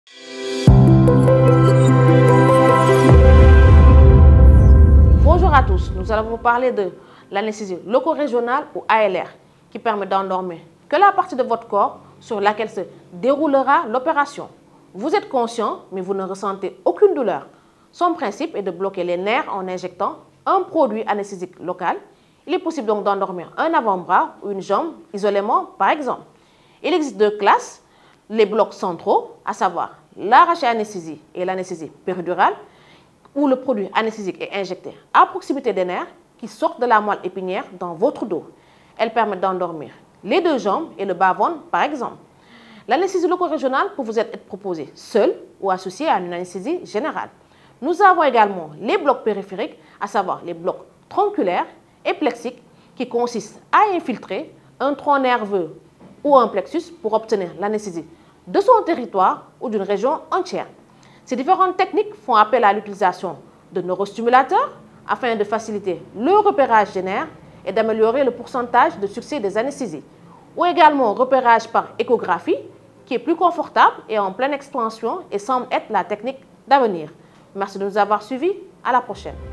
Bonjour à tous, nous allons vous parler de l'anesthésie loco-régionale ou ALR qui permet d'endormir que la partie de votre corps sur laquelle se déroulera l'opération. Vous êtes conscient, mais vous ne ressentez aucune douleur. Son principe est de bloquer les nerfs en injectant un produit anesthésique local. Il est possible donc d'endormir un avant-bras ou une jambe isolément, par exemple. Il existe deux classes, les blocs centraux, à savoir l'arraché-anesthésie et l'anesthésie péridurale, où le produit anesthésique est injecté à proximité des nerfs qui sortent de la moelle épinière dans votre dos. Elle permet d'endormir les deux jambes et le bas-ventre, par exemple. L'anesthésie loco-régionale peut vous être proposée seule ou associée à une anesthésie générale. Nous avons également les blocs périphériques, à savoir les blocs tronculaires et plexiques, qui consistent à infiltrer un tronc nerveux ou un plexus pour obtenir l'anesthésie de son territoire ou d'une région entière. Ces différentes techniques font appel à l'utilisation de neurostimulateurs afin de faciliter le repérage des nerfs et d'améliorer le pourcentage de succès des anesthésies, ou également repérage par échographie qui est plus confortable et en pleine expansion et semble être la technique d'avenir. Merci de nous avoir suivis. À la prochaine.